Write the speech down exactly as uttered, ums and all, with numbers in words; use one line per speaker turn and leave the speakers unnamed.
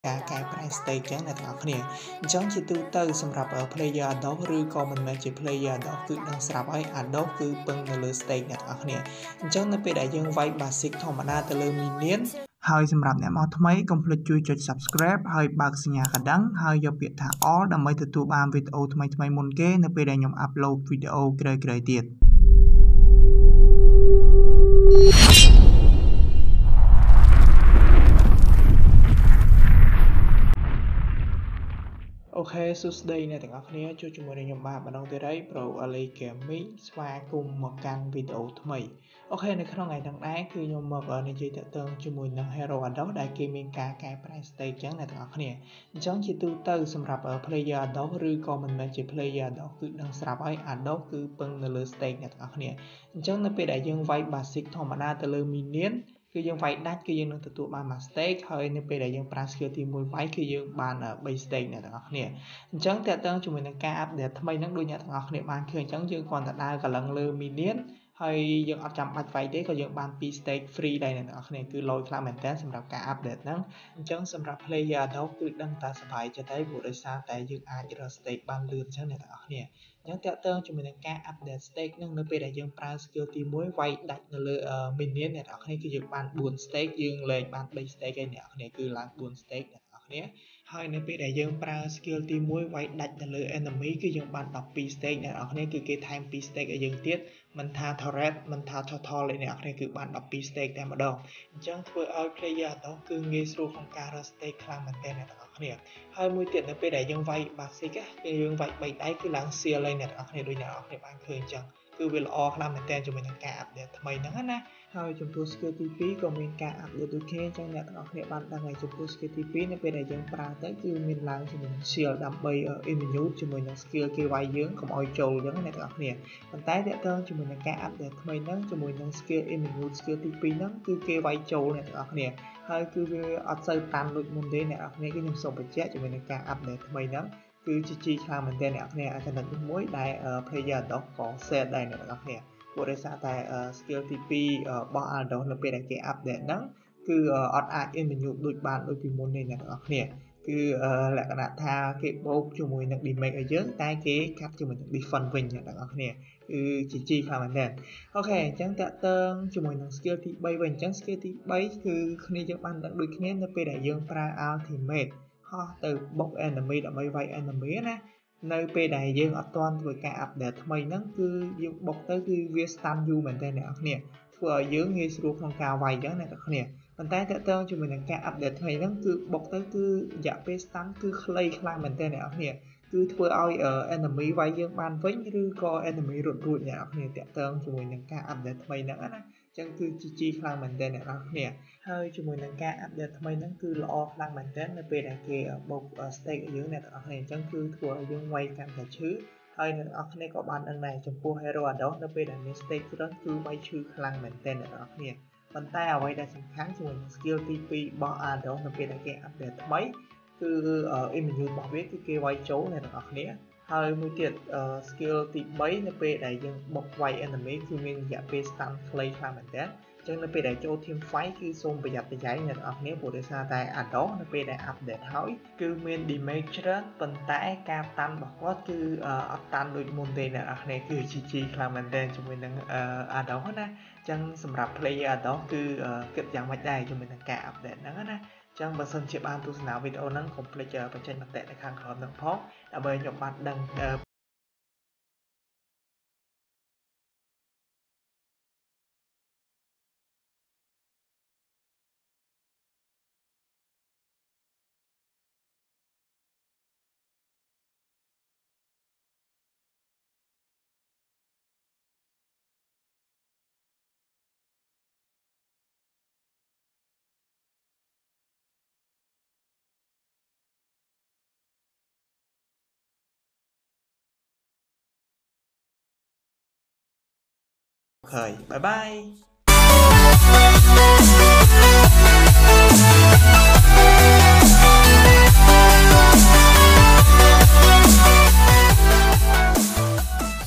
การกลายเป็นสเต็กจังในต่างเนี่ยจังจิตตู้เตอร์สำหรับเอ่อ player ดอกหรือก็มันไม่ใช่ player ดอกคือดังสำหรับไอ้อันดอกคือเปิงในเลือสเต็กในต่างเนี่ยจังในเป็นได้ยังไว้บาสิกธรรมดาแต่เลือมีเนียนហើយសម្រាប់អ្នកមកថ្មីកុំភ្លេចជួយចុច Subscribe ហើយបើកសញ្ញាកណ្ដឹងហើយយកពាក្យថា All ដើម្បីទទួលបានវីដេអូថ្មីៗមុនគេនៅពេលដែលខ្ញុំ upload វីដេអូក្រោយៗទៀតអូខេសួស្តីអ្នកទាំងអស់គ្នាជួបជាមួយនឹងខ្ញុំបាទម្ដងទៀតហើយ Pro Ali Gaming ស្វាគមន៍មកកាន់វីដេអូថ្មីអូខេនៅក្នុងថ្ងៃទាំងដែរគឺខ្ញុំមកនិយាយតាក់ទងជាមួយនឹង Hero Adult ដែលគេមានការកែប្រែ stage ចឹងអ្នកទាំងអស់គ្នាអញ្ចឹងជាទូទៅសម្រាប់ player Adult ឬក៏មិនមែនជា player Adult គឺដឹងស្រាប់ហើយ Adult គឺពឹងនៅលើ stage អ្នកទាំងអស់គ្នាអញ្ចឹងនៅពេលដែលយើងវាយ basic ធម្មតាទៅលើ minionគឺយើងវាយដាច់គឺយើងនឹងទទួលបាន មួយ stake ហើយនៅពេលដែលយើងប្រើ skill ទីមួយវាយគឺយើងបាន បី stake អ្នកទាំងអស់គ្នាអញ្ចឹងតើតើជាមួយនឹងការ update ថ្មីហ្នឹងដូចអ្នកទាំងអស់គ្នាបានឃើញអញ្ចឹងយើងគ្រាន់តែដើរកលឹងលើ minion ហើយយើងអត់ចាំបាច់វាយទេក៏យើងបាន ពីរ stake free ដែរអ្នកទាំងអស់គ្នាគឺលយខ្លាំងមែនតើសម្រាប់ការ update ហ្នឹងអញ្ចឹងសម្រាប់ player Adult គឺដឹងតែសប្បាយចិត្តហើយព្រោះដោយសារតែយើងអាចរក stake បានលឿនអញ្ចឹងអ្នកទាំងអស់គ្នាអញ្ចឹងតើតើជាមួយនឹងការ update stake ហ្នឹងនៅពេលដែលយើងប្រើ skill ទីមួយវាយដាច់នៅលើ minion អ្នកទាំងអស់គ្នាគឺយើងបាន បួន stake យើងលេងបាន បី stake ហើយអ្នកទាំងអស់គ្នាគឺឡើង បួន stake អ្នកទាំងអស់គ្នាហើយនៅពេលដែលយើងប្រើ skill ទីមួយវាយដាច់ទៅលើ enemy គឺយើងបាន ដប់ពីរ stake អ្នកទាំងអស់គ្នាគឺគេថែម ពីរ stake ឲ្យយើងទៀតមិនថា turret មិនថា total ទេអ្នកទាំងអស់គ្នាគឺបាន ដប់ពីរ stake តែម្ដងអញ្ចឹងធ្វើឲ្យ player Adult គឺងាយស្រួលក្នុងការរក stake ខ្លាំងមែនទែនអ្នកទាំងអស់គ្នាហើយមួយទៀតនៅពេលដែលយើងវាយ basic គឺយើងវាយបីដៃគឺឡើង seal ហើយអ្នកទាំងអស់គ្នាដូចអ្នកទាំងអស់គ្នាបានឃើញអញ្ចឹងគឺវាល្អខ្លាំងមែនទែនជាមួយនឹងការ update ថ្មីហ្នឹងណាហើយចំពោះ skill ទីពីរក៏មានការ update ដូចគ្នាអញ្ចឹងអ្នកទាំងអស់គ្នាបានដឹងហើយចំពោះ skill ទីពីរនៅពេលដែលយើងប្រើទៅគឺមានឡើងជាមួយនឹង shield ដើម្បី immune ជាមួយនឹង skill គេវាយយើងកុំឲ្យចូលអញ្ចឹងអ្នកទាំងអស់គ្នាប៉ុន្តែតើតើជាមួយនឹងការ update ថ្មីហ្នឹងជាមួយនឹង skill immune skill ទីពីរហ្នឹងគឺគេវាយចូលអ្នកទាំងអស់គ្នាហើយគឺវាអត់សូវតាន់ដូចមុនទេអ្នកទាំងអស់គ្នាគឺខ្ញុំសូមបញ្ជាក់ជាមួយនឹងការ update ថ្មីហ្នឹងគឺជាជីខ្លាំងមែនទែនអ្នកទាំងអស់គ្នាចំណុចនេះមួយដែល player Adult ក៏ set ដែរអ្នកទាំងអស់គ្នាព្រោះដោយសារតែ skill ទីពីររបស់ Adult នៅពេលដែលគេ update ហ្នឹងគឺអត់អាច immune ដូចបានដូចពីមុនទេអ្នកទាំងអស់គ្នាគឺលក្ខណៈថាគេបូកជាមួយនឹង damage ឲ្យយើងតែគេកាត់ជាមួយនឹង defense វិញអ្នកទាំងអស់គ្នាគឺជាជីខ្លាំងមែនទែនអូខេអញ្ចឹងតើតើជាមួយនឹង skill ទីបីវិញអញ្ចឹង skill ទីបីគឺគ្នាយើងបានដឹងដូចគ្នានៅពេលដែលយើងប្រើ ultimate ហោះទៅបុក enemy ដើម្បីវាយ enemy ណានៅពេលដែលយើងអត់ទាន់ធ្វើការ update ថ្មីហ្នឹងគឺយើងបុកទៅគឺវា stun យូរមែនទែនអ្នកនរគ្នាធ្វើឲ្យយើងងាយស្រួលក្នុងការវាយអញ្ចឹងអ្នកនរគ្នាប៉ុន្តែតើតើជាមួយនឹងការ update ថ្មីហ្នឹងគឺបុកទៅគឺរយៈពេល stun គឺខ្លីខ្លាំងមែនទែនអ្នកនរគ្នាគឺធ្វើឲ្យ enemy វាយយើងបានវិញឬក៏ enemy រត់រួចអ្នកនរគ្នាតើតើជាមួយនឹងការ update ថ្មីហ្នឹងណាអញ្ចឹងគឺជាជីខ្លាំងមែនទែនអ្នកនរគ្នាហើយជាមួយនឹងការ update ថ្មីហ្នឹងគឺល្អខ្លាំងមែនទែននៅពេលដែលគេបូក stake ឲ្យយើងអ្នកនរគ្នាអញ្ចឹងគឺធ្វើឲ្យយើងវាយកាន់តែឈឺហើយអ្នកនរគ្នាក៏បានដឹងដែរចំពោះ Hero Adult នៅពេលដែលមាន stake ច្រើនគឺវាយឈឺខ្លាំងមែនទែនអ្នកនរគ្នាប៉ុន្តែអ្វីដែលសំខាន់ជាមួយនឹង skill ទីពីររបស់ Adult នៅពេលដែលគេ update ថ្មីគឺ immune របស់វាគឺគេវាយចូលអ្នកនរគ្នាហើយមួយទៀត skill ទីបីនៅពេលដែលយើងបុកវាយ enemy គឺមានរយៈពេល stun ខ្លីខ្លាំងមែនទែនអញ្ចឹងនៅពេលដែលចូល team fight គឺសូមប្រយ័ត្នប្រយែងអ្នកនរគ្នាព្រោះដោយសារតែ Adult នៅពេលដែល update ហើយគឺមាន damage ច្រើនប៉ុន្តែការតាន់របស់គាត់គឺអត់តាន់ដូចមុនទេអ្នកនរគ្នាគឺ ជី ជី ខ្លាំងមែនទែនជាមួយនឹង Adult ណាអញ្ចឹងសម្រាប់ player Adult គឺគិតយ៉ាងម៉េចដែរជាមួយនឹងការ update ហ្នឹងណាចឹងបើសិនជាបានទស្សនាវីដេអូហ្នឹងកុំភ្លេចបញ្ចេញមតិនៅខាងក្រោមហ្នឹងផងដើម្បីខ្ញុំបានដឹងហើយបាយបាយ